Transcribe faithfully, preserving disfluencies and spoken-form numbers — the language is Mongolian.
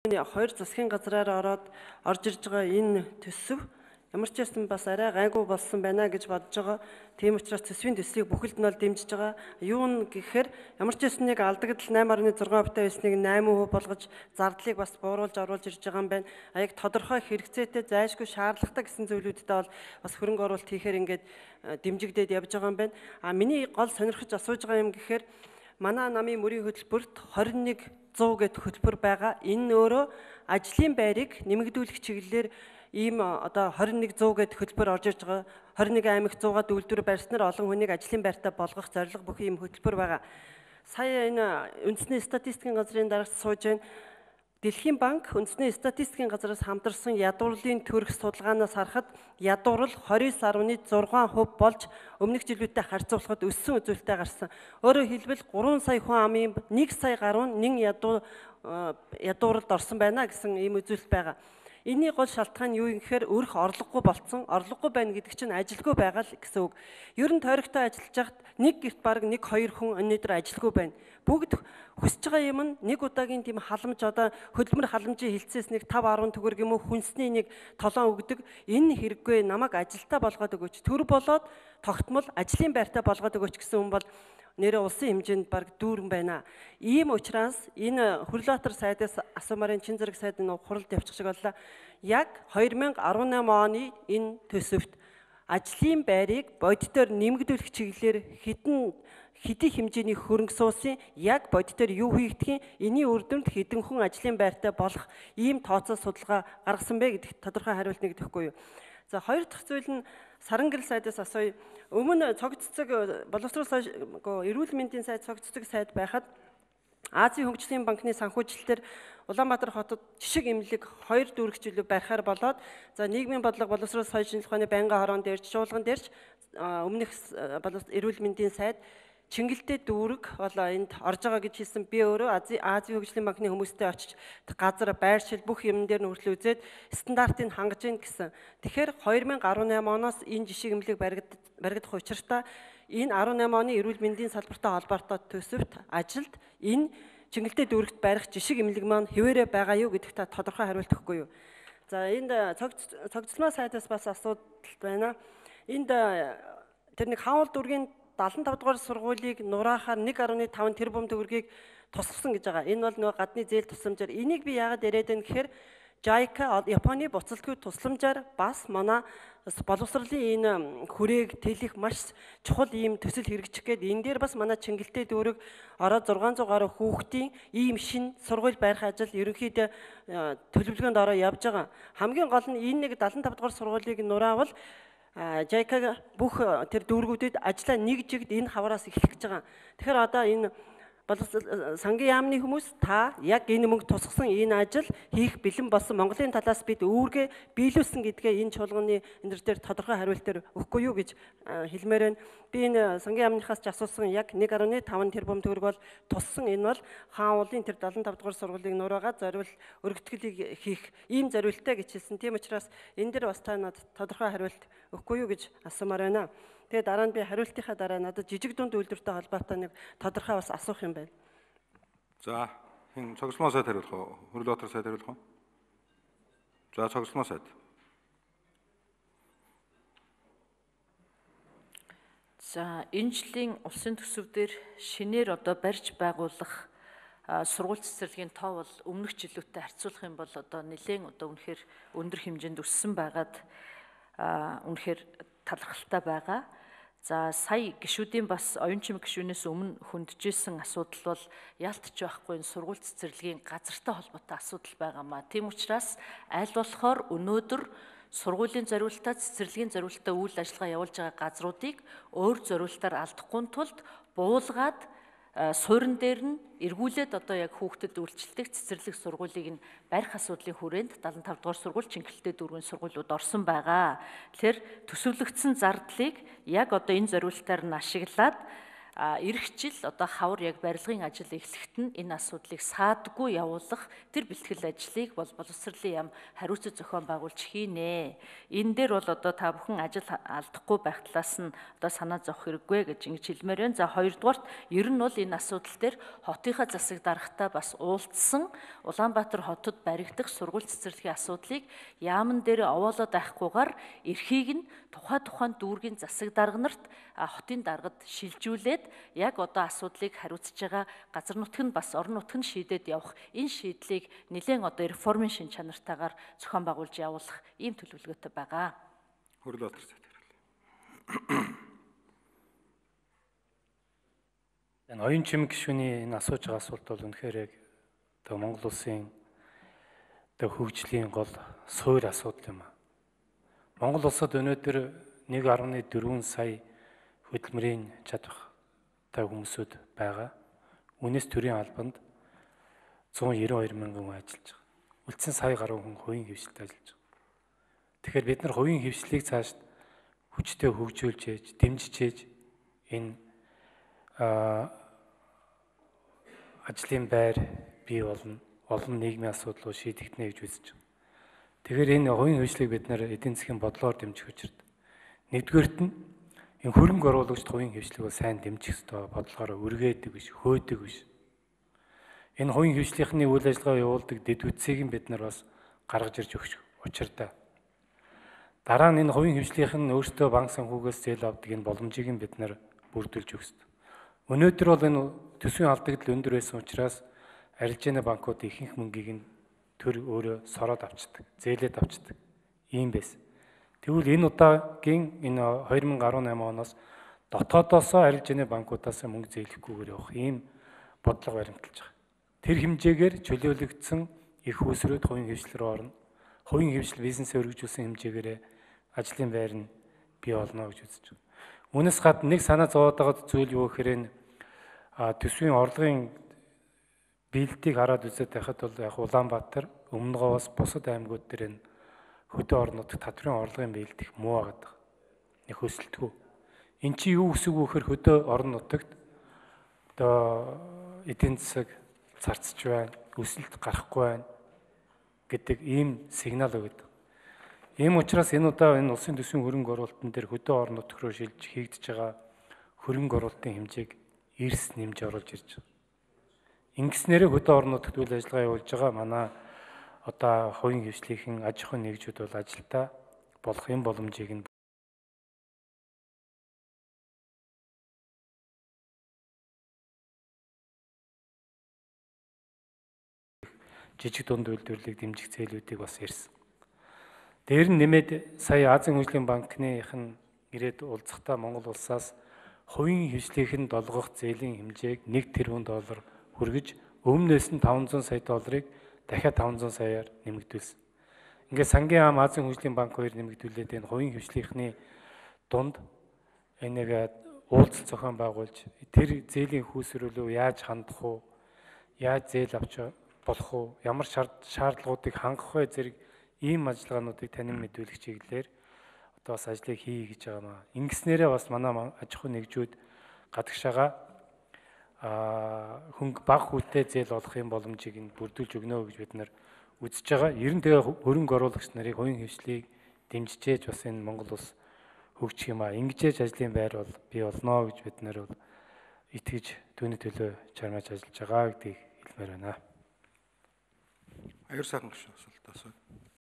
Хоёр засгийн газраар ороод орж ирж байгаа энэ төсөв ямар ч байсан бас арай гайгүй болсон байна гэж бодож байгаа. Тийм учраас төсвийн төслийг бүхэлд нь бол дэмжиж байгаа. Юу нь гэхээр ямар ч байсан нэг алдагдал найман гаруй зургаан хувьтай байсныг найман хувь болгож зардлыг бас бууруулж оруулж ирж байгаа юм байна. А яг тодорхой хэрэгцээтэй зайлшгүй шаардлагатай гэсэн зүйлүүдтэй бол бас хөрөнгө оруулалт хийхээр ингээд дэмжигдээд явж байгаа юм байна. А миний гол сонирхож асууж байгаа юм гэхээр манай намын мөрийн хөтөлбөрт двадцать one сто гэд хөтөлбөр байгаа. Энэ нь өөрөө ажлын байрыг нэмэгдүүлэх чиглэлээр ийм одоо двадцать one сто гэд хөтөлбөр орж ирж байгаа. двадцать one аймагт one hundred үйлдвэр барьснаар олон хүнийг ажлын байртаа болгох зорилго бүх ийм хөтөлбөр байгаа. Сая энэ үндэсний статистикийн газрын дарагт сууж байна. Дэлхийн банк үндэсний статистикийн газраас хамтарсан ядуурлын төрх судалгаанаас харахад ядуурл twenty-nine point six percent болж өмнөх жилүүтэй харьцуулахад өссөн үзүүлэлттэй гарсан. Өөрөөр хэлбэл three сая хүн амын one сая гаруй нэн ядуу ядууралд орсон байна гэсэн ийм үзүүлэлт байгаа. Энийн гол шалтгаан нь юу юм гэхээр өрх орлогогүй болцсон. Орлогогүй байна гэдэг чинь ажилгүй байгаа л гэсэн үг. Ер нь тойрогтой ажиллаж хахад нэг гэрт бараг one two хүн өнөөдөр ажилгүй байна. Бүгд хүсэж байгаа юм нь нэг удаагийн тийм халамж одоо хөдөлмөр халамжийн хилцээс нэг five ten төгрөг юм уу хүнсний нэг толон өгдөг. Энэ хэрэггүй, намайг ажилтаа болгоод өгөөч. Төр болоод тогтмол ажлын байртаа болгоод өгөөч гэсэн хүн бол нэрээ улсын хэмжээнд баг дүүрэн байна. Ийм учраас энэ Хүрлбаатар сайдаас асуумарын чин зэрэг сайд нь хуралд явчих шиг боллоо. Яг two thousand eighteen оны энэ төсөвт ажлын байрыг бодитоор нэмэгдүүлэх чиглэлээр хэдэн хэдий хэмжээний хөрөнгө суусан, яг бодитоор юу хийгдэх юм, энэний үр дүнд хэдэн хүн ажлын байртаа болох ийм тооцоо судалгаа гаргасан бэ гэдэгт тодорхой хариулт нэгдэхгүй юу. За хоёр дахь зүйл нь Саран гэрэл сайдаас асууя. Өмнө цогццог боловсрол эрүүл мэндийн сайд цогццог сайд байхад Азийн хөгжлийн банкны санхүүжилтээр Улаанбаатар хотод жишг эмнэлэг хоёр дүүрэг жилүү барихаар болоод за нийгмийн бодлого боловсрол соёл шинжилгээ ухааны байнгын хорон дээрч чуулган дээрч өмнөх эрүүл мэндийн сайд Чингэлтэй дүүрэг бол энд орж байгаа гэж хэлсэн. Би өөрөө Азийн хөгжлийн банкны хүмүүстэй очиж газар байршил бүх юм дээр нь хүртэл үзээд стандартыг хангаж ийн гэсэн. Тэгэхээр two thousand eighteen оноос энэ жишг эмнэлэг баригдах учиртаа энэ eighteen оны эрүүл мэндийн салбартай холбоотой төсөвт ажилд энэ Чингэлтэй дүүрэгт барих жишг эмнэлэг маань хэвээрээ байгаа юу гэдэгт тодорхой хариулт өгөхгүй юу. За энд цогцлмаа сайдаас бас асуудал байна. Энд тэр нэг хаул дүүргийн seventy-five дугаар сургуулийг нураахаар one point five тэрбум төгрөгийг тусгасан гэж байгаа. Энэ бол нөгөө гадны зээл тусламжаар. Энийг би яагаад яриад байна гэхээр JICA Японы буцалтгүй тусламжаар бас манай боловсролын энэ хүрээг тэлэх маш чухал ийм төсөл хэрэгжих гээд энэ дээр бас манай Чингэлтэй дүүрэг ороод six hundred гаруй хүүхдийн ийм шин сургууль барих ажил ерөнхийдөө төлөвлөгөөнд ороо явж байгаа. Хамгийн гол нь энэ нэг seventy-five дугаар сургуулийг нураавал JICA бүх тэр дүүргүүдэд ажиллаа нэг жигд энэ хавараас эхлэх гэж байгаа. Тэгэхээр одоо энэ сангийн яамны хүмүүс та яг энэ мөнгө тусгасан энэ ажил хийх бэлэн болсон Монголын талаас бид үүргээ биелүүлсэн гэдгээ энэ чуулганы энэ дээр тодорхой хариултаар өгөхгүй юу гэж хэлмээр байна. Би энэ сангийн яамныхаас ч асуусан яг one point five тэрбум төгрөг бол туссан. Энэ бол хаан уулын тэр seventy-five дугаар сургуулийг нураагаад зориул өргөтгөлийг хийх ийм зориултаа гэж хэлсэн. Тийм учраас энэ дээр бас та надад тодорхой хариулт өгөхгүй юу гэж асуумаар байна. Тэгээ дараа нь би хариултынхаа дараа надад жижиг дунд үйлдвэртэй холбоотой нэг тодорхой бас асуух юм байна. За, хин цогцлмоо сайд хариулах уу? Хүрлбаатар сайд хариулах уу? За, цогцлмоо сайд. За, энэ жилийн улсын төсөвдөр шинээр одоо барьж байгуулах сургууль цэцэрлэгийн тоо бол өмнөх жилүүтэй харьцуулах юм бол одоо нэлээд одоо үнэхээр өндөр хэмжээнд өссөн байгаад үнэхээр талархалтай байгаа. За сая гишүүдийн бас оюун чимэг гишүүнээс өмнө хөндөжсэн асуудал бол яалтч байхгүй энэ сургууль цэцэрлэгийн газартай холбоотой асуудал байгаамаа. Тийм учраас аль болохоор өнөөдөр сургуулийн зориулалтаа цэцэрлэгийн зориулалтаа үйл ажиллагаа явуулж байгаа газруудыг өөр зориулалтаар алдахгүй тулд буулгаад суурин дээр нь эргүүлээд одоо яг хүүхдэд үйлчлдэг цэцэрлэг сургуулийг нь барих асуудлын хүрээнд seventy-five дугаар сургууль Чингэлтэй дүүргийн сургуулиуд орсон байгаа. Тэгэхээр төсөвлөгдсөн зардлыг яг одоо энэ зориулалтаар нь ашиглаад а эх жил одоо хавар яг барилгын ажил эхлэхэд нь энэ асуудлыг саадгүй явуулах тэр бэлтгэл ажлыг бол боловсролын яам хариуцах зохион байгуулж хийнэ. Энэ дээр бол одоо та бүхэн ажил алдахгүй байх талаас нь одоо санаа зовох хэрэггүй гэж ингэж хэлмээр байна. За хоёрдугаарт ер нь бол энэ асуудал дээр хотынхаа засаг даргатаа бас уулзсан Улаанбаатар хотод баригдах сургууль цэцэрлэгийн асуудлыг яамн дээр овоолоод байхгүйгээр эрхийг нь тухай тухайн дүүргийн засаг дарга нарт хотын даргад шилжүүлээд яг одоо асуудлыг хариуцж байгаа газар нутг нь бас орон нутг нь шийдээд явах энэ шийдлийг нэлээд одоо реформын шин чанартаагаар зохион байгуулж явуулах ийм төлөвлөгөөтэй байгаа. Хөрөл Баатар сайд хариулъя. Энэ оюун чимэг гишүүний энэ асууж байгаа асуулт бол үнэхээр яг одоо Монгол улсын одоо хөгжлийн гол суур асуудал юм аа. Монгол улсад өнөөдөр нэг гаруй дөрвөн сая хөдөлмөрийн чадвартай хүмүүсүүд байгаа. Үнэс төрийн албанд зуун ерөн хоёр мянган хүн ажиллаж байгаа. Үлдсэн сая гаруй хүн хувийн хвшилтэд ажиллаж байгаа. Тэгэхээр бид нар хувийн хвшлийг цааш хүчтэй хөгжүүлж ээж, дэмжиж ээж энэ ажлын байр бий болно, олон нийгмийн асуудлыг шийдэгдэнэ гэж үзэж байна. Тэгэхээр энэ хувийн хвшлийг бид нар эдийн засгийн бодлоор дэмжих учиртай. Нэгдүгээрт нь энэ хөрөнгө оруулагчд хувийн хвшлийг сайн дэмжих ёстой, бодлогоор үргээдэг биш, хөөдөг биш. Энэ хувийн хвшлийнхний үйл ажиллагаа явуулдаг дэд үтсийг бид нар бас гаргаж ирж өгч учиртай. Дараа нь энэ хувийн хвшлийнх нь өөртөө банк санхугаас зээл авдаг энэ боломжийг бид нар бүрдүүлж өгөх ёстой. Өнөөдөр бол энэ төсвийн алдагдал өндөр байсан учраас арилжааны банкуд ихэнх мөнгийг нь төр өөрөө сороод авчдаг, зээлээд авчдаг. Ийм байсан. Тэгвэл энэ удаагийн энэ хоёр мың гаруй найман оноос дотоодоосоо арилжааны банкудаас мөнгө зээлэхгүйгээр явах ийм бодлого баримталж байгаа. Тэр хэмжээгээр чөлөөлөгдсөн их усрууд хувийн хвшил рүү орно. Хувийн хвшил бизнесээ өргөжүүлсэн хэмжээгээр ажлын байр нь бий болно гэж үзэж байна. Үүнээс гадна нэг санаа зовоод байгаа зүйл юу гэхээр энэ төсвийн орлогын биелэлтийг хараад үзээд байхад бол яг Улаанбаатар, Өмнөгөөс бусад аймагуд дээр энэ хөдөө орон нутгийн татврын орлогын биелэлт их муу байгаа. Нэг хөсөлтгүй. Эн чинь юу гэсэн үг вэ гэхээр хөдөө орон нутагт одоо эдийн засаг царцж байна, өсөлт гарахгүй байна гэдэг ийм сигнал өгöd. Ийм учраас энэ удаа энэ улсын төсвийн хөрөнгө оруулалтын дээр хөдөө орон нутг руу шилж хийгдэж байгаа хөрөнгө оруулалтын хэмжээг эрс нэмж оруулж ирж байгаа. Ингэснээрээ хөдөө орон нутагт үйл ажиллагаа явуулж байгаа манай одоо хувийн хвшлийн аж ахуйн нэгжүүд бол ажилдаа болох юм боломжийг нь жижиг дунд үйлдвэрлэлийг дэмжих зээлүүдийг бас ирсэн. Дээр нь нэмээд сая Азийн хөгжлийн банкныхын ирээд уулзахдаа Монгол улсаас хувийн хвшлийнхэн долгох зээлийн хэмжээг нэг тэрбум доллар хүргэж өмнөөс нь таван зуун сая долларыг дахиад таван зуун саяар нэмэгдүүлсэн. Ингээд сангийн ам Азийн хөгжлийн банк хоёр нэмэгдүүлээд энэ хувийн хвшлийнхний дунд энийг уулзалт зохион байгуулж тэр зээлийн хүүсрүүлөө яаж хандах уу, яаж зээл авч болох уу, ямар шаардлагуудыг хангах вэ зэрэг ийм ажиллагаануудыг танин мэдүүлэх чиглэлээр одоо бас ажлыг хий гэж байгаа маа. Ингэснээрээ бас манай аж ахуйн нэгжүүд гадагшаага хөнгө баг хүлтэй зээл олох юм боломжийг нь бүрдүүлж өгнө гэж бид нар үзэж байгаа. Ер нь тэгээ хөрөнгө оруулагч нарыг хувийн хвшлийг дэмжиж бас энэ Монгол улс хөгжих юм аа. Ингэж ажлын байр бол бий болно гэж бид нар бол итгэж түүний төлөө чармааж ажиллаж байгаа гэдгийг хэлмээр байна. Аяр сайхан гүшүүн асуулт асуу.